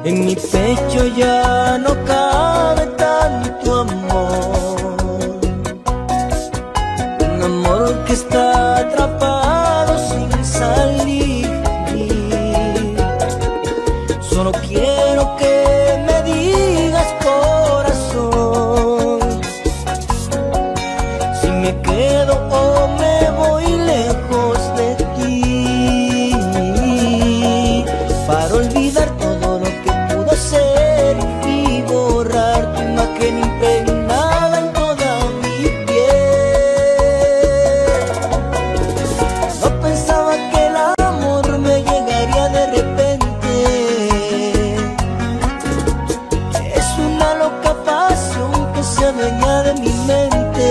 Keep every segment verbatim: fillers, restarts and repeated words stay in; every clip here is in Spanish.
En mi pecho ya no cabe tanto amor, un amor que está atrapado sin salir. Solo quiero que me digas, corazón, si me quedo o me voy lejos de ti, para olvidar todo lo que pudo ser y borrar tu imagen impregnada en toda mi piel. No pensaba que el amor me llegaría de repente, es una loca pasión que se adueña de mi mente.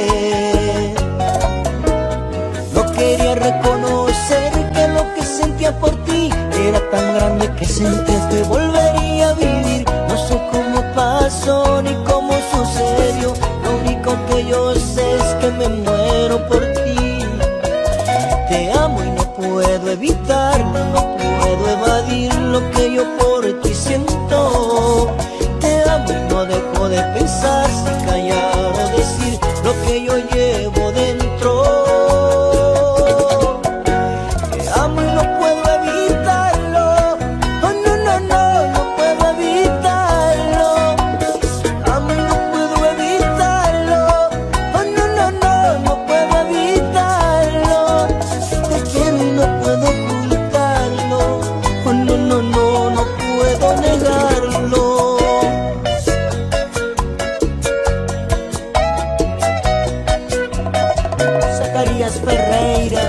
No quería reconocer que lo que sentía por ti era tan grande que sentía que volvería a vivir. No sé cómo pasó ni cómo sucedió, lo único que yo sé es que me muero por ti. Te amo y no puedo evitarlo, no puedo evadir lo que yo por ti siento. Te amo y no dejo de pensar, sin callar o decir lo que yo llevo dentro. Te amo y no puedo evitarlo, oh no, no, no, no puedo evitarlo. Te amo y no puedo evitarlo, oh no, no, no, no puedo evitarlo. Te quiero y no puedo ocultarlo, oh no, no, no, no puedo negarlo. Zacarías Ferreira,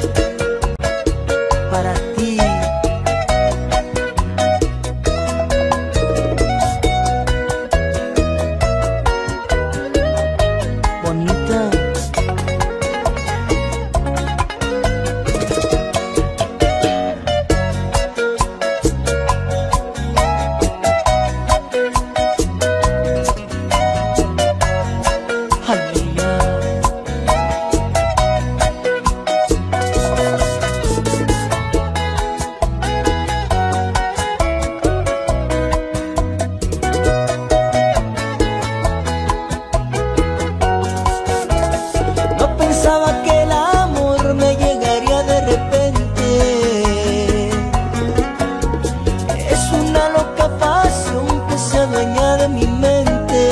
para ti. Bonita. Aleluya. No pensaba que el amor me llegaría de repente, es una loca pasión que se adueña de mi mente.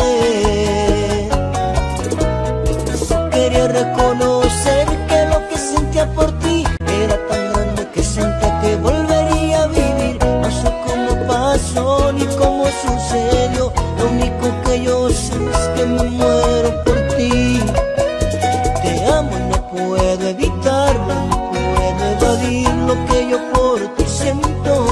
No quería reconocer que lo que sentía por ti era tan grande que sentía que volvería a vivir. No sé cómo pasó ni cómo sucedió, lo único que yo sé es que me muero por ti. Te amo y no puedo evitarlo, no puedo evadir lo que yo por ti siento.